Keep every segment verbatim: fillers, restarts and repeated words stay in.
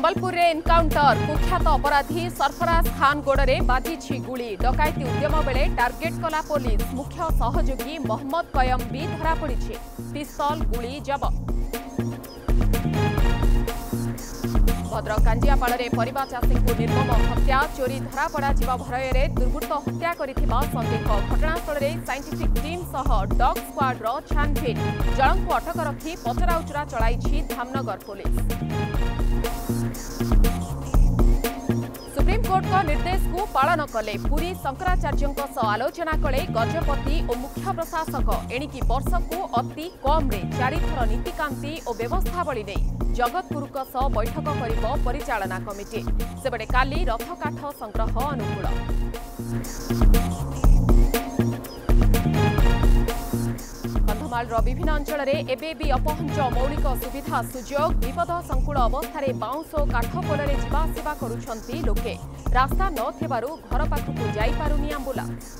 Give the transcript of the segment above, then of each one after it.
संबलपुर रे एनकाउंटर कुख्यात अपराधी सरफराज खान गोड़े बाजी गुली डकायती उद्यम बेले टार्गेट कला पुलिस मुख्य सहयोगी मोहम्मद कयम भी धरा पड़ी पिस्तल गुली जबत। भद्रक कांजियापाड़ परिवा चाषी को निर्मम हत्या चोरी धरा पड़ा भय दुर्बृत्त हत्या करिथिबा संदेह घटनास्थल में साइंटिफिक टीम सह डॉग स्क्वाड छानभिन जन को अटक रखी पचराउचरा चलाई धामनगर पुलिस। सुप्रीमकोर्ट का निर्देश को पालन कले पुरी शंकराचार्यों सह आलोचना कले गजपति और मुख्य प्रशासक एणिकी वर्ष को अति कम चारि थर नीतिकांति और व्यवस्थावली नहीं जगतगुरु सह बैठक करिब परिचालना कमिटी सेबडे काली रथकाठ संग्रह अनुकूल। कंधमाल विभिन्न अंचल में एबे भी अपहंच मौलिक सुविधा सुजोग विपद संकुल अवस्था बाउंश और काठ पोलरे जावासवा करुछंती लोके रास्ता न थिबारु घर पाखकु जाई पारुनी आंबुलांस।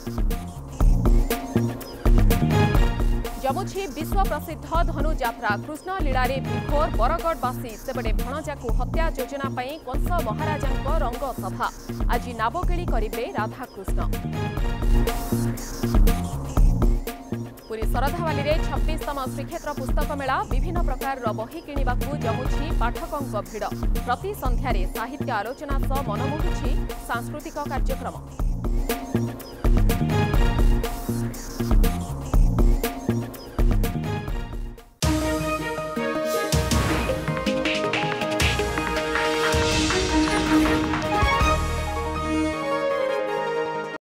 जमुछि विश्व प्रसिद्ध धनु यात्रा कृष्ण लीला विभोर बरगढ़वासी सेबडे भणजा को हत्या योजना पाई कंस महाराजा रंग सभा आज नाबकेली करिबे राधाकृष्ण। पुरी शरधावाली में छब्बीसतम श्रीक्षेत्र पुस्तक मेला विभिन्न प्रकार बही किणवाकू जमुछि पाठकों भिड़ प्रति संध्यारे साहित्य आलोचना सह मनमोहुछि सांस्कृतिक कार्यक्रम।